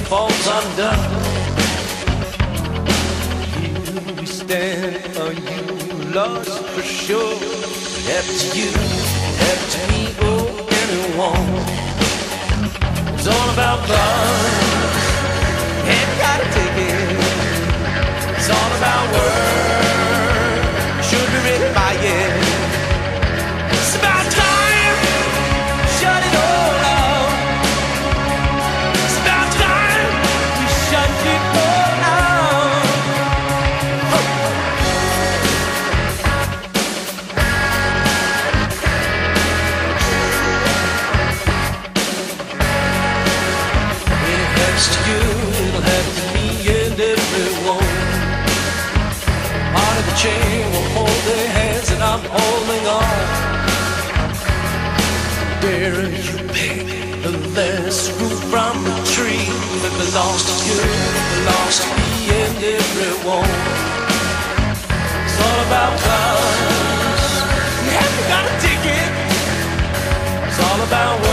falls undone. Here we stand, are you lost for sure? Up to you, up to me, or anyone. It's all about love, ain't gotta take it. It's all about work, should be written by it. It's about time, shut it all out. It's about time, we shut it all out. It has to you, it'll have to me and everyone. Part of the chain will hold their hands and I'm holding on. Where you pick the last fruit from the tree that belongs to you, belongs to me and everyone. It's all about clouds, have you got a ticket? It's all about